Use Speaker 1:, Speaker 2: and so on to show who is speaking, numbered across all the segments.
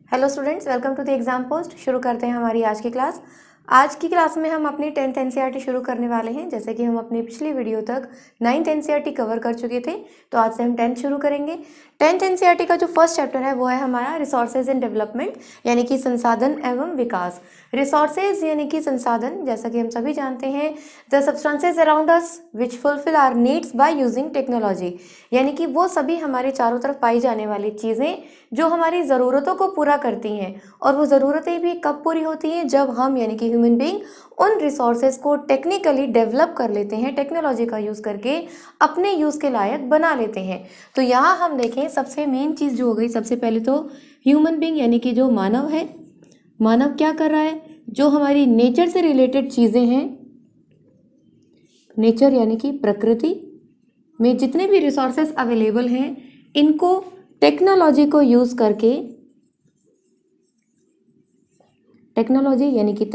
Speaker 1: Hello students, welcome to the exam post. शुरू करते हैं हमारी आज की क्लास। आज की क्लास में हम अपनी 10th एनसीईआरटी शुरू करने वाले हैं। जैसे कि हम अपनी पिछली वीडियो तक 9th एनसीईआरटी कवर कर चुके थे, तो आज से हम 10th शुरू करेंगे। 10th एनसीईआरटी का जो फर्स्ट चैप्टर है वो है हमारा रिसोर्सेज एंड डेवलपमेंट, यानी कि संसाधन एवं विकास। रिसोर्सेज यानी कि संसाधन, जैसा कि हम सभी जानते हैं, the substances around us which fulfil our needs by using technology, यानी कि वो सभी हमारे चारों तरफ पाई जाने वाली चीज़ें जो हमारी ज़रूरतों को पूरा करती हैं। और वो ज़रूरतें भी कब पूरी होती हैं? जब हम यानी कि ह्यूमन बीइंग उन रिसोर्सेज को टेक्निकली डेवलप कर लेते हैं, टेक्नोलॉजी का यूज़ करके अपने यूज़ के लायक बना लेते हैं। तो यहाँ हम देखें, सबसे मेन चीज़ जो हो गई, सबसे पहले तो ह्यूमन बीइंग यानी कि जो मानव है, मानव क्या कर रहा है? जो हमारी नेचर से रिलेटेड चीज़ें हैं, नेचर यानी कि प्रकृति में जितने भी रिसोर्सेज अवेलेबल हैं, इनको टेक्नोलॉजी को यूज़ करके, टेक्नोलॉजी यानी कि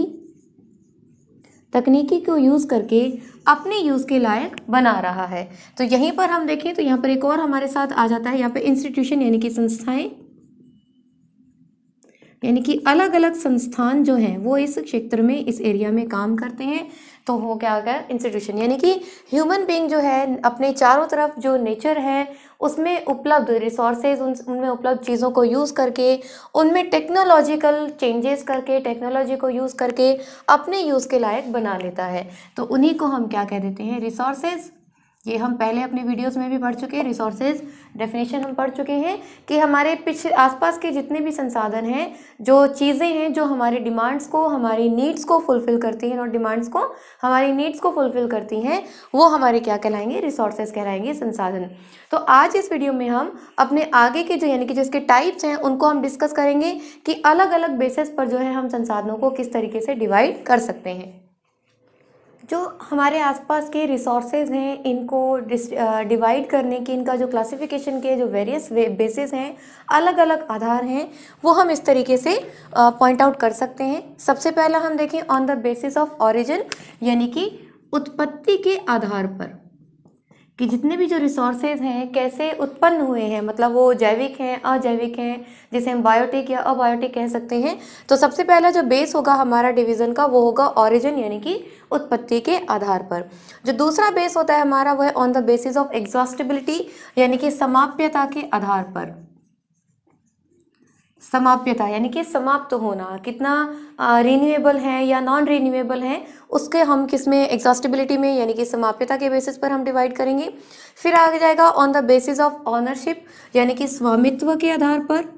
Speaker 1: तकनीकी को यूज़ करके अपने यूज़ के लायक बना रहा है। तो यहीं पर हम देखें तो यहाँ पर एक और हमारे साथ आ जाता है, यहाँ पे इंस्टीट्यूशन यानी कि संस्थाएं, यानी कि अलग अलग संस्थान जो हैं वो इस क्षेत्र में, इस एरिया में काम करते हैं। तो हो क्या गया? इंस्टीट्यूशन। यानी कि ह्यूमन बीइंग जो है अपने चारों तरफ जो नेचर है उसमें उपलब्ध रिसोर्सेज, उनमें उपलब्ध चीज़ों को यूज़ करके, उनमें टेक्नोलॉजिकल चेंजेस करके, टेक्नोलॉजी को यूज़ करके अपने यूज़ के लायक बना लेता है। तो उन्हीं को हम क्या कह देते हैं? रिसोर्सेज। ये हम पहले अपने वीडियोस में भी पढ़ चुके हैं। रिसोर्सेज डेफिनेशन हम पढ़ चुके हैं कि हमारे पिछले आसपास के जितने भी संसाधन हैं, जो चीज़ें हैं जो हमारे डिमांड्स को, हमारी नीड्स को फुलफिल करती हैं, और डिमांड्स को, हमारी नीड्स को फुलफिल करती हैं, वो हमारे क्या कहलाएंगे? रिसोर्सेज कहलाएंगे, संसाधन। तो आज इस वीडियो में हम अपने आगे के जो यानी कि जो इसके टाइप्स हैं उनको हम डिस्कस करेंगे कि अलग अलग बेसिस पर जो है हम संसाधनों को किस तरीके से डिवाइड कर सकते हैं। जो हमारे आसपास के रिसोर्सेज हैं, इनको डिवाइड करने की, इनका जो क्लासिफिकेशन के जो वेरियस बेसिस हैं, अलग अलग आधार हैं, वो हम इस तरीके से पॉइंट आउट कर सकते हैं। सबसे पहला हम देखें on the basis of origin, यानी कि उत्पत्ति के आधार पर, कि जितने भी जो रिसोर्सेज हैं कैसे उत्पन्न हुए हैं, मतलब वो जैविक हैं, अजैविक हैं, जिसे हम बायोटिक या अबायोटिक कह सकते हैं। तो सबसे पहला जो बेस होगा हमारा डिवीज़न का, वो होगा ऑरिजिन, यानी कि उत्पत्ति के आधार पर। जो दूसरा बेस होता है हमारा, वो है on the basis of exhaustibility, यानी कि समाप्यता के आधार पर। समाप्यता यानी कि समाप्त होना, कितना रिन्यूएबल है या नॉन रिन्यूएबल है, उसके हम किस में? एग्जॉस्टिबिलिटी में, यानी कि समाप्यता के बेसिस पर हम डिवाइड करेंगे। फिर आगे जाएगा on the basis of ownership, यानी कि स्वामित्व के आधार पर।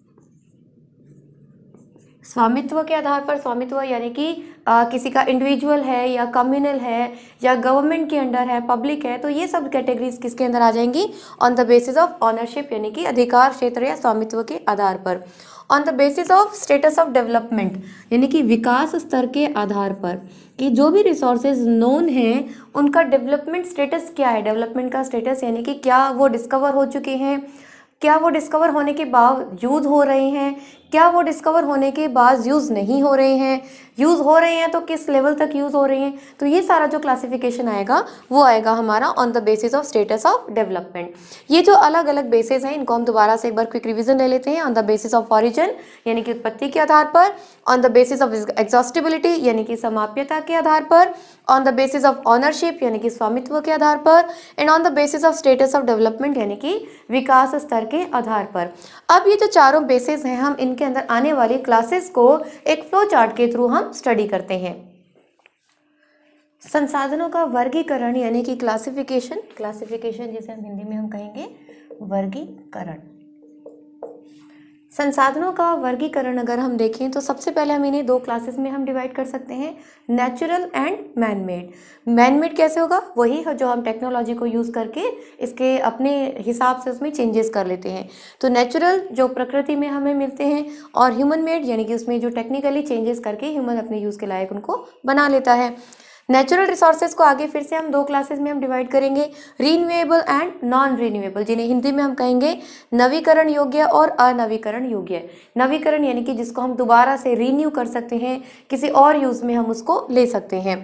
Speaker 1: स्वामित्व के आधार पर, स्वामित्व यानी कि किसी का इंडिविजुअल है या कम्युनल है या गवर्नमेंट के अंडर है, पब्लिक है, तो ये सब कैटेगरीज किसके अंदर आ जाएंगी? On the basis of ownership, यानी कि अधिकार क्षेत्र या स्वामित्व के आधार पर। On the basis of status of development, यानी कि विकास स्तर के आधार पर, कि जो भी रिसोर्सेज नोन हैं उनका डेवलपमेंट स्टेटस क्या है? डेवलपमेंट का स्टेटस यानी कि क्या वो डिस्कवर हो चुके हैं, क्या वो डिस्कवर होने के बावजूद हो रहे हैं, क्या वो डिस्कवर होने के बाद यूज़ नहीं हो रहे हैं, यूज़ हो रहे हैं तो किस लेवल तक यूज़ हो रहे हैं। तो ये सारा जो क्लासिफिकेशन आएगा वो आएगा हमारा on the basis of status of development. ये जो अलग अलग बेसिस हैं इनको हम दोबारा से एक बार क्विक रिवीजन ले लेते हैं। On the basis of origin, यानी कि उत्पत्ति के आधार पर। On the basis of exhaustibility, यानी कि समाप्यता के आधार पर। On the basis of ownership, यानी कि स्वामित्व के आधार पर। And on the basis of status of development, यानी कि विकास स्तर के आधार पर। अब ये जो चारों बेसिस हैं, हम इनके अंदर आने वाली क्लासेस को एक फ्लो चार्ट के थ्रू हम स्टडी करते हैं। संसाधनों का वर्गीकरण यानी कि क्लासिफिकेशन, जिसे हम हिंदी में हम कहेंगे वर्गीकरण। संसाधनों का वर्गीकरण अगर हम देखें तो सबसे पहले हम इन्हें दो क्लासेस में हम डिवाइड कर सकते हैं, natural and man made. Man made कैसे होगा? वही है जो हम टेक्नोलॉजी को यूज़ करके इसके अपने हिसाब से उसमें चेंजेस कर लेते हैं। तो नेचुरल जो प्रकृति में हमें मिलते हैं, और ह्यूमन मेड यानी कि उसमें जो टेक्निकली चेंजेस करके ह्यूमन अपने यूज़ के लायक उनको बना लेता है। नेचुरल रिसोर्सेज को आगे फिर से हम दो क्लासेस में हम डिवाइड करेंगे, रीन्यूएबल एंड नॉन रीन्यूएबल, जिन्हें हिंदी में हम कहेंगे नवीकरण योग्य और अनवीकरण योग्य। नवीकरण यानी कि जिसको हम दोबारा से रीन्यू कर सकते हैं, किसी और यूज़ में हम उसको ले सकते हैं।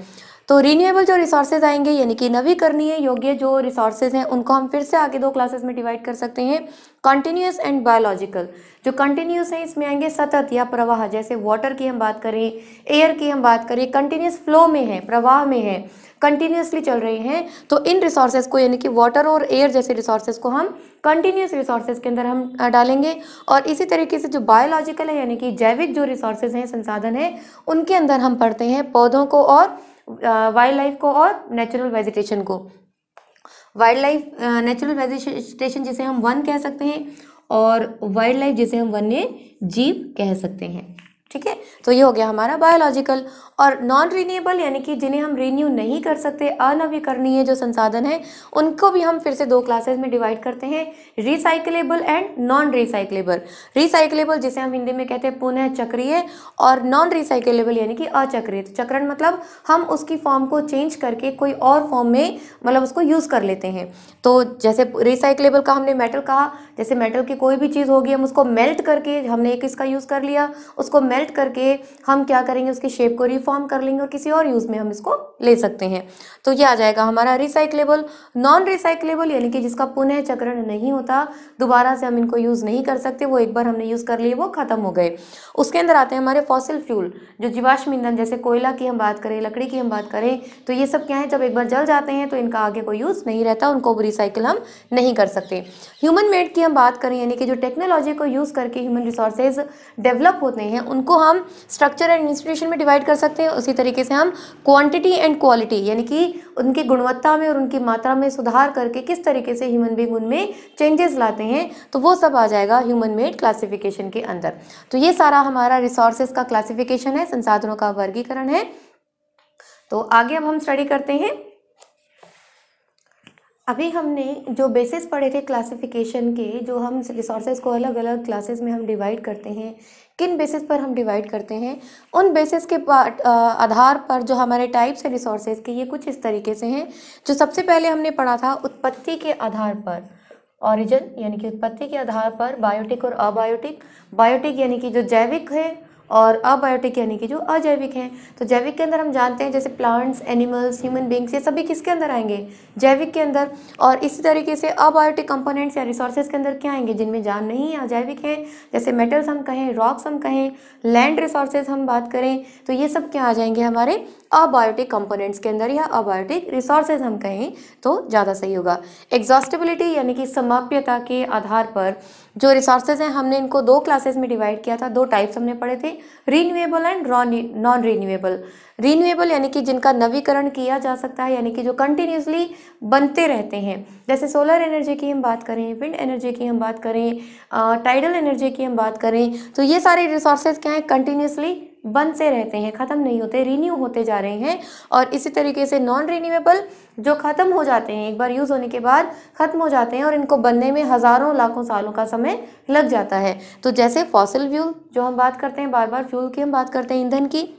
Speaker 1: तो रीन्यूएबल जो रिसोर्सेज आएंगे यानी कि नवीकरणीय योग्य जो रिसोर्सेज हैं उनको हम फिर से आगे दो क्लासेस में डिवाइड कर सकते हैं, कंटिन्यूस एंड बायोलॉजिकल। जो कंटिन्यूस है इसमें आएंगे सतत या प्रवाह, जैसे वाटर की हम बात करें, एयर की हम बात करें, कंटिन्यूस फ्लो में है, प्रवाह में है, कंटिन्यूसली चल रहे हैं, तो इन रिसोर्सेज को यानी कि वाटर और एयर जैसे रिसोर्सेज को हम कंटिन्यूस रिसोर्सेज के अंदर हम डालेंगे। और इसी तरीके से जो बायोलॉजिकल है यानी कि जैविक जो रिसोर्सेज हैं, संसाधन हैं, उनके अंदर हम पढ़ते हैं पौधों को और वाइल्ड लाइफ को और नेचुरल वेजिटेशन को। वाइल्ड लाइफ नेचुरल वेजिटेशन जिसे हम वन कह सकते हैं और वाइल्ड लाइफ जिसे हम वन्य जीव कह सकते हैं। ठीक है, तो ये हो गया हमारा बायोलॉजिकल। और नॉन रीन्यूएबल यानी कि जिन्हें हम रिन्यू नहीं कर सकते, अनवीकरणीय जो संसाधन है, उनको भी हम फिर से दो क्लासेस में डिवाइड करते हैं, recyclable and non recyclable. Recyclable जिसे हम हिंदी में कहते हैं पुनः चक्रीय, और नॉन रिसाइकलेबल यानी कि अचक्रीय। तो चक्रण मतलब हम उसकी फॉर्म को चेंज करके कोई और फॉर्म में मतलब उसको यूज़ कर लेते हैं। तो जैसे रिसाइकलेबल का हमने मेटल कहा, जैसे मेटल की कोई भी चीज़ होगी हम उसको मेल्ट करके, हमने एक इसका यूज़ कर लिया, उसको मेल्ट करके हम क्या करेंगे, उसकी शेप को रिफॉर्म कर लेंगे और किसी और यूज़ में हम इसको ले सकते हैं। तो ये आ जाएगा हमारा रिसाइकलेबल। नॉन रिसाइकलेबल यानी कि जिसका पुनः चक्रण नहीं होता, दोबारा से हम इनको यूज़ नहीं कर सकते, वो एक बार हमने यूज़ कर लिए वो खत्म हो गए। उसके अंदर आते हैं हमारे फॉसिल फ्यूल, जो जीवाश्म ईंधन, जैसे कोयला की हम बात करें, लकड़ी की हम बात करें, तो ये सब क्या है, जब एक बार जल जाते हैं तो इनका आगे कोई यूज़ नहीं रहता, उनको रिसाइकिल हम नहीं कर सकते। ह्यूमन मेड की हम बात करें यानी कि जो टेक्नोलॉजी को यूज़ करके ह्यूमन रिसोर्सेज डेवलप होते हैं, उनको हम स्ट्रक्चर एंड इंस्टीट्यूशन में डिवाइड कर सकते हैं। उसी तरीके से हम क्वांटिटी एंड क्वालिटी यानी कि उनकी गुणवत्ता में और उनकी मात्रा में सुधार करके किस तरीके से ह्यूमन बीइंग उनमें चेंजेस लाते हैं, तो वो सब आ जाएगा ह्यूमन मेड क्लासिफिकेशन के अंदर। तो ये सारा हमारा रिसोर्सेज का क्लासिफिकेशन है, संसाधनों का वर्गीकरण है। तो आगे अब हम स्टडी करते हैं। अभी हमने जो बेसिस पढ़े थे क्लासिफिकेशन के, जो हम रिसोर्सेज को अलग अलग क्लासेस में हम डिवाइड करते हैं, किन बेसिस पर हम डिवाइड करते हैं, उन बेसिस के आधार पर जो हमारे टाइप्स है रिसोर्सेज के, ये कुछ इस तरीके से हैं। जो सबसे पहले हमने पढ़ा था उत्पत्ति के आधार पर, ओरिजिन यानी कि उत्पत्ति के आधार पर बायोटिक और अबायोटिक। बायोटिक यानी कि जो जैविक है और अबायोटिक यानी कि जो अजैविक हैं। तो जैविक के अंदर हम जानते हैं जैसे प्लांट्स, एनिमल्स, ह्यूमन बींग्स, ये सभी किसके अंदर आएंगे, जैविक के अंदर। और इसी तरीके से अबायोटिक कंपोनेंट्स या रिसोर्सेज के अंदर क्या आएंगे, जिनमें जान नहीं है, अजैविक हैं, जैसे मेटल्स हम कहें, रॉक्स हम कहें, लैंड रिसोर्सेज हम बात करें, तो ये सब क्या आ जाएंगे हमारे अबायोटिक कंपोनेंट्स के अंदर, या अबायोटिक रिसोर्सेज हम कहें तो ज़्यादा सही होगा। एग्जॉस्टिबिलिटी यानी कि समाप्यता के आधार पर जो रिसोर्सेज हैं, हमने इनको दो क्लासेस में डिवाइड किया था, दो टाइप्स हमने पढ़े थे, renewable and non renewable. Renewable यानी कि जिनका नवीकरण किया जा सकता है, यानी कि जो कंटिन्यूसली बनते रहते हैं, जैसे सोलर एनर्जी की हम बात करें, विंड एनर्जी की हम बात करें, टाइडल एनर्जी की हम बात करें, तो ये सारे रिसोर्सेज क्या हैं, कंटिन्यूसली बनते रहते हैं, ख़त्म नहीं होते, रीन्यू होते जा रहे हैं। और इसी तरीके से नॉन रीन्यूएबल जो ख़त्म हो जाते हैं, एक बार यूज़ होने के बाद ख़त्म हो जाते हैं और इनको बनने में हज़ारों लाखों सालों का समय लग जाता है। तो जैसे फॉसिल फ्यूल जो हम बात करते हैं, बार बार फ्यूल की हम बात करते हैं, ईंधन की।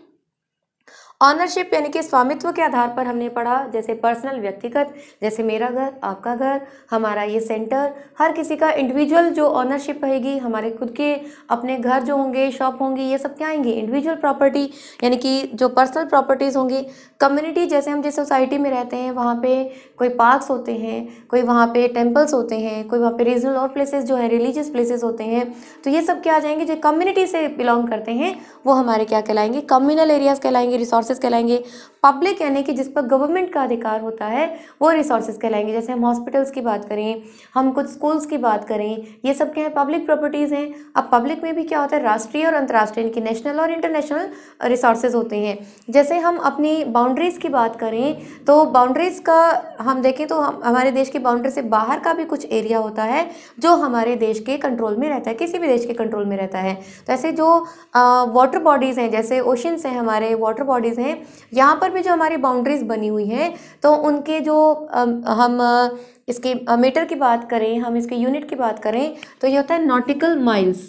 Speaker 1: ऑनरशिप यानी कि स्वामित्व के आधार पर हमने पढ़ा, जैसे पर्सनल, व्यक्तिगत, जैसे मेरा घर, आपका घर, हमारा ये सेंटर, हर किसी का इंडिविजुअल जो ऑनरशिप रहेगी, हमारे खुद के अपने घर जो होंगे, शॉप होंगी, ये सब क्या आएंगे, इंडिविजुअल प्रॉपर्टी यानी कि जो पर्सनल प्रॉपर्टीज़ होंगी। कम्युनिटी, जैसे हम जिस सोसाइटी में रहते हैं वहाँ पे कोई पार्क्स होते हैं, कोई वहाँ पे टेम्पल्स होते हैं, कोई वहाँ पे रीजनल और प्लेसेस जो है रिलीजियस प्लेसेस होते हैं, तो ये सब क्या आ जाएंगे, जो कम्युनिटी से बिलोंग करते हैं वो हमारे क्या कहलाएंगे, कम्युनल एरियाज कहलाएंगे, रिसोर्सेज कहलाएंगे। पब्लिक यानी कि जिस पर गवर्नमेंट का अधिकार होता है वो रिसोर्सेज कहलाएंगे, जैसे हम हॉस्पिटल्स की बात करें, हम कुछ स्कूल्स की बात करें, ये सब क्या है, पब्लिक प्रॉपर्टीज़ हैं। अब पब्लिक में भी क्या होता है, राष्ट्रीय और अंतर्राष्ट्रीय यानी कि नेशनल और इंटरनेशनल रिसोर्सेज होते हैं। जैसे हम अपनी बाउंड्रीज़ की बात करें तो बाउंड्रीज़ का हम देखें तो हमारे देश की बाउंड्री से बाहर का भी कुछ एरिया होता है जो हमारे देश के कंट्रोल में रहता है, किसी भी देश के कंट्रोल में रहता है। तो ऐसे जो वाटर बॉडीज़ हैं, जैसे ओशंस हैं, हमारे वाटर बॉडीज़ हैं, यहाँ पर भी जो हमारी बाउंड्रीज बनी हुई हैं, तो उनके जो हम इसके मीटर की बात करें, हम इसके यूनिट की बात करें, तो ये होता है नॉटिकल माइल्स।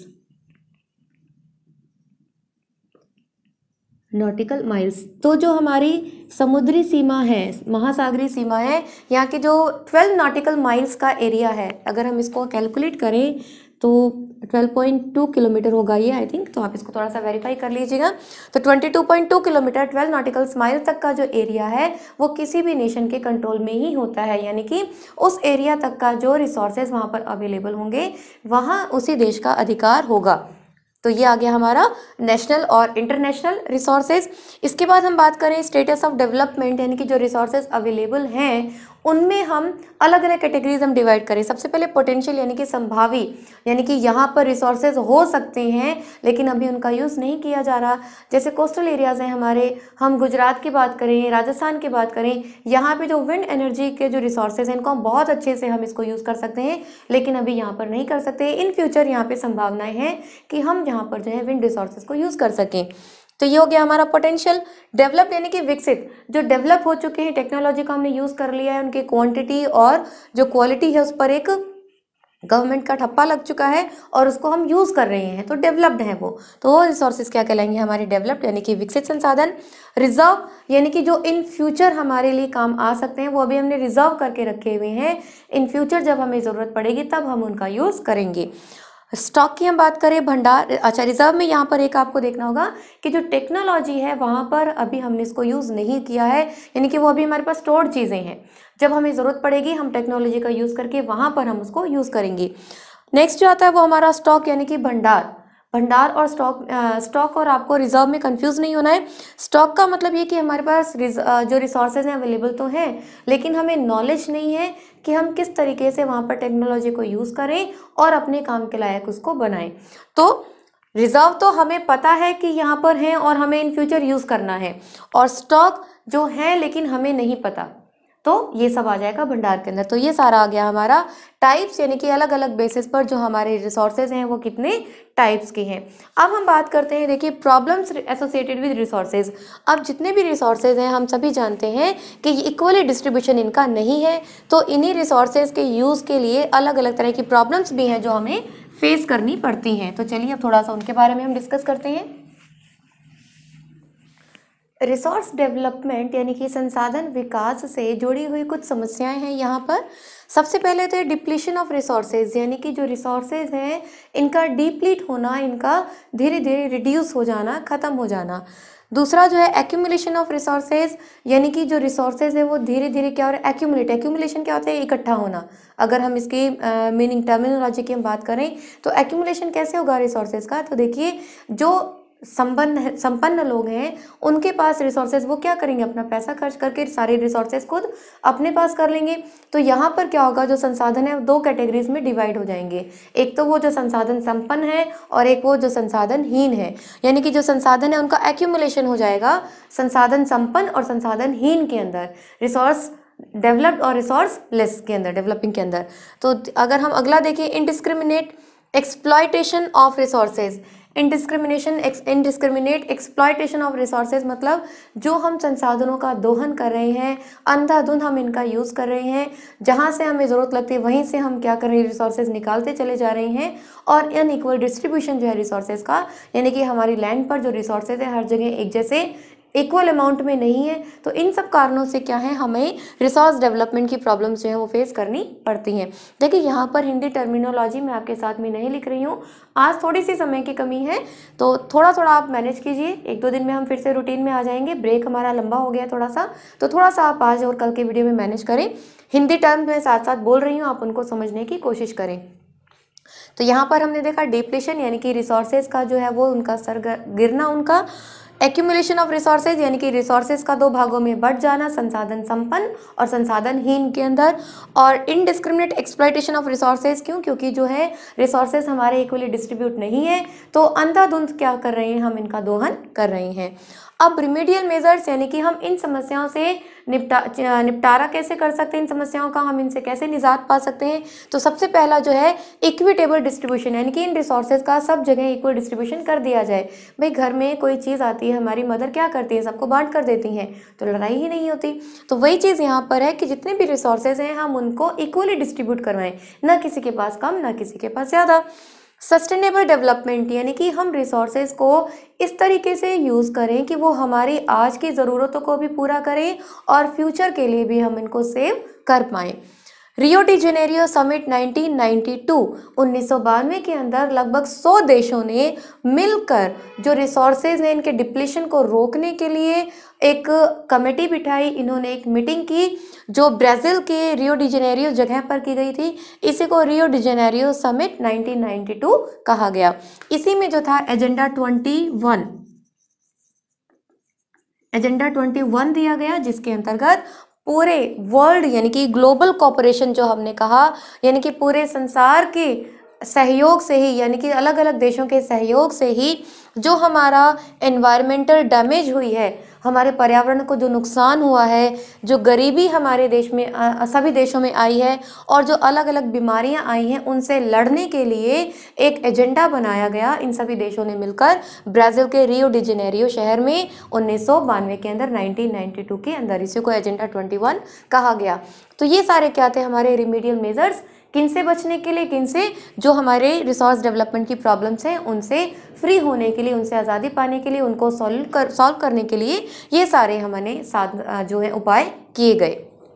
Speaker 1: नॉटिकल माइल्स, तो जो हमारी समुद्री सीमा है, महासागरीय सीमा है, यहाँ की जो 12 नॉटिकल माइल्स का एरिया है, अगर हम इसको कैलकुलेट करें तो 12.2 किलोमीटर होगा ये आई थिंक, तो आप इसको थोड़ा सा वेरीफाई कर लीजिएगा। तो 22.2 किलोमीटर 12 नॉटिकल माइल तक का जो एरिया है वो किसी भी नेशन के कंट्रोल में ही होता है, यानी कि उस एरिया तक का जो रिसोर्सेज वहाँ पर अवेलेबल होंगे वहाँ उसी देश का अधिकार होगा। तो ये आ गया हमारा नेशनल और इंटरनेशनल रिसोर्सेज। इसके बाद हम बात करें स्टेटस ऑफ डेवलपमेंट, यानी कि जो रिसोर्सेज अवेलेबल हैं उनमें हम अलग अलग कैटेगरीज हम डिवाइड करें। सबसे पहले पोटेंशियल यानी कि संभावी, यानी कि यहाँ पर रिसोर्सेज हो सकते हैं लेकिन अभी उनका यूज़ नहीं किया जा रहा। जैसे कोस्टल एरियाज़ हैं हमारे, हम गुजरात की बात करें, राजस्थान की बात करें, यहाँ पे जो विंड एनर्जी के जो रिसोर्सेज हैं इनको हम बहुत अच्छे से हम इसको यूज़ कर सकते हैं, लेकिन अभी यहाँ पर नहीं कर सकते। इन फ्यूचर यहाँ पे संभावनाएं हैं कि हम यहाँ पर जो है विंड रिसोर्सेज को यूज़ कर सकें। तो ये हो गया हमारा पोटेंशियल। डेवलप्ड यानी कि विकसित, जो डेवलप हो चुके हैं, टेक्नोलॉजी को हमने यूज़ कर लिया है, उनकी क्वांटिटी और जो क्वालिटी है उस पर एक गवर्नमेंट का ठप्पा लग चुका है और उसको हम यूज़ कर रहे हैं, तो डेवलप्ड है वो। तो वो रिसोर्सेज क्या कहलाएंगे हमारे? डेवलप्ड यानी कि विकसित संसाधन। रिजर्व यानी कि जो इन फ्यूचर हमारे लिए काम आ सकते हैं, वो अभी हमने रिजर्व करके रखे हुए हैं, इन फ्यूचर जब हमें ज़रूरत पड़ेगी तब हम उनका यूज़ करेंगे। स्टॉक की हम बात करें, भंडार, अच्छा रिजर्व में यहाँ पर एक आपको देखना होगा कि जो टेक्नोलॉजी है वहाँ पर अभी हमने इसको यूज़ नहीं किया है, यानी कि वो अभी हमारे पास स्टोर्ड चीज़ें हैं, जब हमें ज़रूरत पड़ेगी हम टेक्नोलॉजी का यूज़ करके वहाँ पर हम उसको यूज़ करेंगे। नेक्स्ट जो आता है वो हमारा स्टॉक यानी कि भंडार। भंडार और स्टॉक और आपको रिजर्व में कंफ्यूज नहीं होना है। स्टॉक का मतलब ये कि हमारे पास जो रिसोर्सेज हैं अवेलेबल तो हैं, लेकिन हमें नॉलेज नहीं है कि हम किस तरीके से वहाँ पर टेक्नोलॉजी को यूज़ करें और अपने काम के लायक उसको बनाएं। तो रिजर्व तो हमें पता है कि यहाँ पर हैं और हमें इन फ्यूचर यूज़ करना है, और स्टॉक जो है लेकिन हमें नहीं पता, तो ये सब आ जाएगा भंडार के अंदर। तो ये सारा आ गया हमारा टाइप्स, यानी कि अलग अलग बेसिस पर जो हमारे रिसोर्सेज हैं वो कितने टाइप्स के हैं। अब हम बात करते हैं, देखिए प्रॉब्लम्स एसोसिएटेड विद रिसोर्सेज। अब जितने भी रिसोर्सेज हैं हम सभी जानते हैं कि इक्वली डिस्ट्रीब्यूशन इनका नहीं है, तो इन्हीं रिसोर्सेज के यूज़ के लिए अलग अलग तरह की प्रॉब्लम्स भी हैं जो हमें फेस करनी पड़ती हैं। तो चलिए अब थोड़ा सा उनके बारे में हम डिस्कस करते हैं। रिसोर्स डेवलपमेंट यानी कि संसाधन विकास से जुड़ी हुई कुछ समस्याएं हैं यहाँ पर। सबसे पहले तो डिप्लीशन ऑफ रिसोर्सेज, यानी कि जो रिसोर्सेज हैं इनका डिप्लीट होना, इनका धीरे धीरे रिड्यूस हो जाना, ख़त्म हो जाना। दूसरा जो है एक्यूमुलेशन ऑफ रिसोर्सेज, यानी कि जो रिसोर्सेज है वो धीरे धीरे क्या हो रहा है? एक्यूमुलेशन क्या होता है? इकट्ठा होना। अगर हम इसकी मीनिंग टर्मिनोलॉजी की हम बात करें तो एक्यूमुलेशन कैसे होगा रिसोर्सेज का? तो देखिए जो संपन्न लोग हैं उनके पास रिसोर्सेज, वो क्या करेंगे? अपना पैसा खर्च करके सारे रिसोर्सेज खुद अपने पास कर लेंगे। तो यहाँ पर क्या होगा? जो संसाधन है दो कैटेगरीज में डिवाइड हो जाएंगे, एक तो वो जो संसाधन संपन्न है और एक वो जो संसाधनहीन है। यानी कि जो संसाधन है उनका एक्यूमुलेशन हो जाएगा संसाधन संपन्न और संसाधनहीन के अंदर, रिसोर्स डेवलप्ड और रिसोर्स लेस के अंदर, डेवलपिंग के अंदर। तो अगर हम अगला देखिए, indiscriminate exploitation of resources. Indiscriminate exploitation of resources मतलब जो हम संसाधनों का दोहन कर रहे हैं, अंधाधुंध हम इनका यूज़ कर रहे हैं, जहाँ से हमें ज़रूरत लगती है वहीं से हम क्या कर रहे हैं? रिसोर्सेज निकालते चले जा रहे हैं। और अनइक्वल डिस्ट्रीब्यूशन जो है रिसोर्सेज का, यानी कि हमारी लैंड पर जो रिसोर्सेज है हर जगह एक जैसे इक्वल अमाउंट में नहीं है। तो इन सब कारणों से क्या है, हमें रिसोर्स डेवलपमेंट की प्रॉब्लम्स जो है वो फेस करनी पड़ती हैं। देखिए यहाँ पर हिंदी टर्मिनोलॉजी मैं आपके साथ में नहीं लिख रही हूँ, आज थोड़ी सी समय की कमी है, तो थोड़ा थोड़ा आप मैनेज कीजिए। एक दो दिन में हम फिर से रूटीन में आ जाएंगे। ब्रेक हमारा लंबा हो गया थोड़ा सा, तो थोड़ा सा आप आज और कल के वीडियो में मैनेज करें। हिंदी टर्म मैं साथ साथ बोल रही हूँ, आप उनको समझने की कोशिश करें। तो यहाँ पर हमने देखा डिप्लीशन यानी कि रिसोर्सेज का जो है वो उनका स्तर गिरना, उनका एक्यूमुलेशन ऑफ रिसोर्सेज यानी कि रिसोर्सेज का दो भागों में बढ़ जाना, संसाधन संपन्न और संसाधनहीन के अंदर। और इनडिस्क्रिमिनेट एक्सप्लॉयटेशन ऑफ रिसोर्सेज, क्योंकि जो है रिसोर्सेज हमारे इक्वली डिस्ट्रीब्यूट नहीं है, तो अंधाधुंध क्या कर रहे हैं? हम इनका दोहन कर रहे हैं। अब रिमेडियल मेजर्स यानी कि हम इन समस्याओं से निपटारा कैसे कर सकते हैं, इन समस्याओं का हम इनसे कैसे निजात पा सकते हैं। तो सबसे पहला जो है इक्विटेबल डिस्ट्रीब्यूशन, यानी कि इन रिसोर्सेज का सब जगह इक्वल डिस्ट्रीब्यूशन कर दिया जाए। भाई घर में कोई चीज़ आती है, हमारी मदर क्या करती है? सबको बांट कर देती हैं, तो लड़ाई ही नहीं होती। तो वही चीज़ यहाँ पर है कि जितने भी रिसोर्सेज हैं हम उनको इक्वली डिस्ट्रीब्यूट करवाएं, ना किसी के पास कम ना किसी के पास ज़्यादा। सस्टेनेबल डेवलपमेंट यानी कि हम रिसोर्सेज को इस तरीके से यूज़ करें कि वो हमारी आज की ज़रूरतों को भी पूरा करें और फ्यूचर के लिए भी हम इनको सेव कर पाएँ। रियो डी जेनेरियो समिट 1992 के अंदर लगभग 100 देशों ने मिलकर जो रिसोर्सेज हैं इनके डिप्लीशन को रोकने के लिए एक कमेटी बिठाई। इन्होंने एक मीटिंग की जो ब्राज़ील के रियो डी जेनेरियो जगह पर की गई थी। इसी को रियो डी जेनेरियो समिट 1992 कहा गया। इसी में जो था एजेंडा 21 दिया गया, जिसके अंतर्गत पूरे वर्ल्ड यानी कि ग्लोबल कोऑपरेशन जो हमने कहा, यानी कि पूरे संसार के सहयोग से ही, यानी कि अलग अलग देशों के सहयोग से ही जो हमारा एनवायरमेंटल डैमेज हुई है, हमारे पर्यावरण को जो नुकसान हुआ है, जो गरीबी हमारे देश में सभी देशों में आई है और जो अलग अलग बीमारियां आई हैं, उनसे लड़ने के लिए एक एजेंडा बनाया गया। इन सभी देशों ने मिलकर ब्राज़ील के रियो डी जेनेरियो शहर में 1992 के अंदर 1992 के अंदर इसी को एजेंडा 21 कहा गया। तो ये सारे क्या थे हमारे रिमीडियल मेजर्स, किनसे बचने के लिए, किनसे, जो हमारे रिसोर्स डेवलपमेंट की प्रॉब्लम्स हैं उनसे फ्री होने के लिए, उनसे आज़ादी पाने के लिए, उनको सॉल्व करने के लिए ये सारे हमने जो है उपाय किए गए।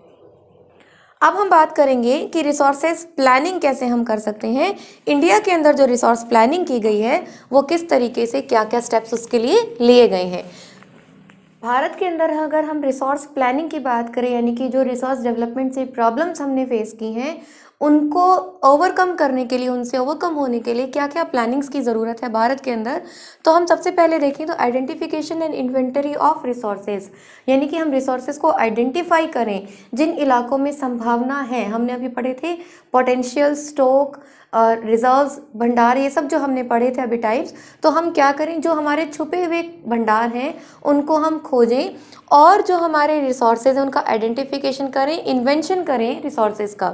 Speaker 1: अब हम बात करेंगे कि रिसोर्सेज प्लानिंग कैसे हम कर सकते हैं। इंडिया के अंदर जो रिसोर्स प्लानिंग की गई है वो किस तरीके से, क्या क्या स्टेप्स उसके लिए लिए गए हैं। भारत के अंदर अगर हम रिसोर्स प्लानिंग की बात करें, यानी कि जो रिसोर्स डेवलपमेंट से प्रॉब्लम्स हमने फेस की हैं उनको ओवरकम करने के लिए, उनसे ओवरकम होने के लिए क्या क्या प्लानिंग्स की ज़रूरत है भारत के अंदर, तो हम सबसे पहले देखें तो identification and inventory of resources, यानी कि हम रिसोर्सेज को आइडेंटिफाई करें जिन इलाकों में संभावना है। हमने अभी पढ़े थे पोटेंशियल, स्टॉक, रिजर्व्स, भंडार, ये सब जो हमने पढ़े थे अभी टाइप्स। तो हम क्या करें, जो हमारे छुपे हुए भंडार हैं उनको हम खोजें और जो हमारे रिसोर्सेज हैं उनका आइडेंटिफिकेशन करें, इन्वेंशन करें रिसोर्सेज का।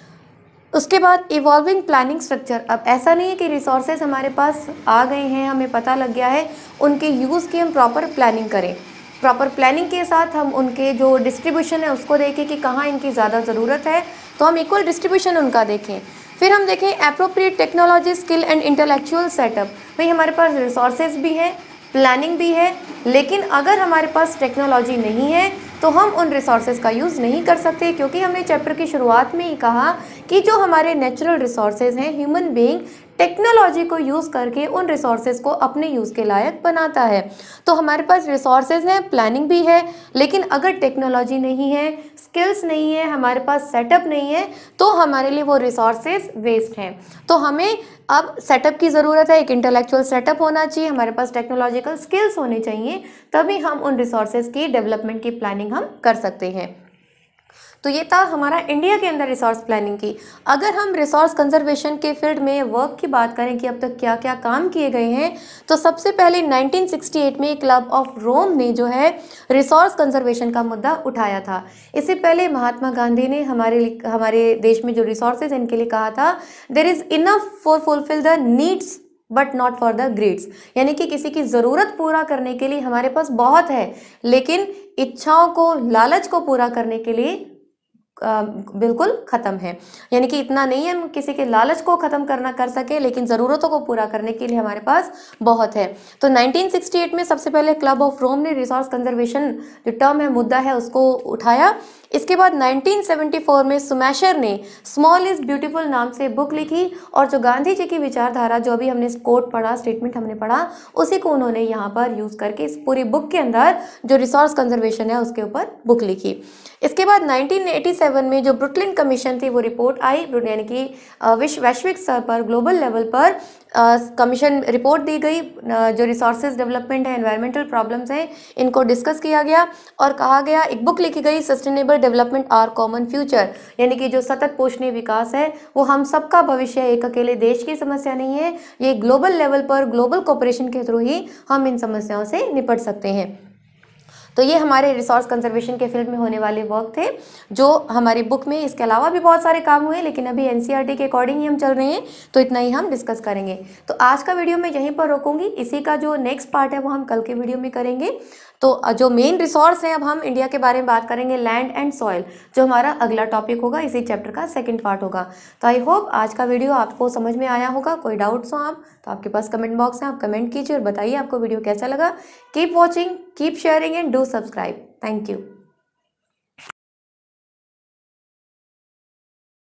Speaker 1: उसके बाद इवॉल्विंग प्लानिंग स्ट्रक्चर। अब ऐसा नहीं है कि रिसोर्सेज हमारे पास आ गए हैं, हमें पता लग गया है, उनके यूज़ की हम प्रॉपर प्लानिंग करें। प्रॉपर प्लानिंग के साथ हम उनके जो डिस्ट्रीब्यूशन है उसको देखें कि कहाँ इनकी ज़्यादा ज़रूरत है, तो हम इक्वल डिस्ट्रीब्यूशन उनका देखें। फिर हम देखें appropriate technology, skill and intellectual setup. भाई हमारे पास रिसोर्सेज भी हैं, प्लानिंग भी है, लेकिन अगर हमारे पास टेक्नोलॉजी नहीं है तो हम उन रिसोर्सेज का यूज़ नहीं कर सकते, क्योंकि हमने चैप्टर की शुरुआत में ही कहा कि जो हमारे नेचुरल रिसोर्सेज हैं, ह्यूमन बीइंग टेक्नोलॉजी को यूज़ करके उन रिसोर्सेज को अपने यूज़ के लायक बनाता है। तो हमारे पास रिसोर्सेज हैं, प्लानिंग भी है, लेकिन अगर टेक्नोलॉजी नहीं है, स्किल्स नहीं है, हमारे पास सेटअप नहीं है, तो हमारे लिए वो रिसोर्सेज वेस्ट हैं। तो हमें अब सेटअप की ज़रूरत है, एक इंटेलेक्चुअल सेटअप होना चाहिए, हमारे पास टेक्नोलॉजिकल स्किल्स होने चाहिए, तभी हम उन रिसोर्सेज की डेवलपमेंट की प्लानिंग हम कर सकते हैं। तो ये था हमारा इंडिया के अंदर रिसोर्स प्लानिंग की। अगर हम रिसोर्स कंजर्वेशन के फील्ड में वर्क की बात करें कि अब तक क्या क्या काम किए गए हैं, तो सबसे पहले 1968 में क्लब ऑफ रोम ने जो है रिसोर्स कंजर्वेशन का मुद्दा उठाया था। इससे पहले महात्मा गांधी ने हमारे देश में जो रिसोर्सेज इनके लिए कहा था, there is enough for fulfil the needs but not for the greeds, यानी कि किसी की ज़रूरत पूरा करने के लिए हमारे पास बहुत है, लेकिन इच्छाओं को, लालच को पूरा करने के लिए बिल्कुल ख़त्म है। यानी कि इतना नहीं है हम किसी के लालच को ख़त्म कर सके, लेकिन ज़रूरतों को पूरा करने के लिए हमारे पास बहुत है। तो 1968 में सबसे पहले क्लब ऑफ रोम ने रिसोर्स कंजर्वेशन जो टर्म है, मुद्दा है, उसको उठाया। इसके बाद 1974 में सुमैशर ने स्मॉल इज़ ब्यूटीफुल नाम से बुक लिखी, और जो गांधी जी की विचारधारा, जो अभी हमने कोट पढ़ा, स्टेटमेंट हमने पढ़ा, उसी को उन्होंने यहाँ पर यूज़ करके इस पूरी बुक के अंदर जो रिसोर्स कंजर्वेशन है उसके ऊपर बुक लिखी। इसके बाद 1987 में जो ब्रुकलिन कमीशन थी वो रिपोर्ट आई, यानी कि वैश्विक स्तर पर, ग्लोबल लेवल पर कमीशन रिपोर्ट दी गई। जो रिसोर्सेज डेवलपमेंट है, एनवायरमेंटल प्रॉब्लम्स हैं, इनको डिस्कस किया गया और कहा गया, एक बुक लिखी गई, sustainable development our common future, यानी कि जो सतत पोषणीय विकास है वो हम सबका भविष्य है, एक अकेले देश की समस्या नहीं है, ये ग्लोबल लेवल पर ग्लोबल कोऑपरेशन के थ्रू ही हम इन समस्याओं से निपट सकते हैं। तो ये हमारे रिसोर्स कंजर्वेशन के फील्ड में होने वाले वर्क थे जो हमारी बुक में। इसके अलावा भी बहुत सारे काम हुए, लेकिन अभी एनसीईआरटी के अकॉर्डिंग ही हम चल रहे हैं, तो इतना ही हम डिस्कस करेंगे। तो आज का वीडियो मैं यहीं पर रोकूंगी, इसी का जो नेक्स्ट पार्ट है वो हम कल के वीडियो में करेंगे। तो जो मेन रिसोर्स है, अब हम इंडिया के बारे में बात करेंगे, लैंड एंड सॉइल, जो हमारा अगला टॉपिक होगा, इसी चैप्टर का सेकंड पार्ट होगा। तो आई होप आज का वीडियो आपको समझ में आया होगा। कोई डाउट्स हो आप तो आपके पास कमेंट बॉक्स है, आप कमेंट कीजिए और बताइए आपको वीडियो कैसा लगा। Keep watching, keep sharing and do subscribe. Thank you.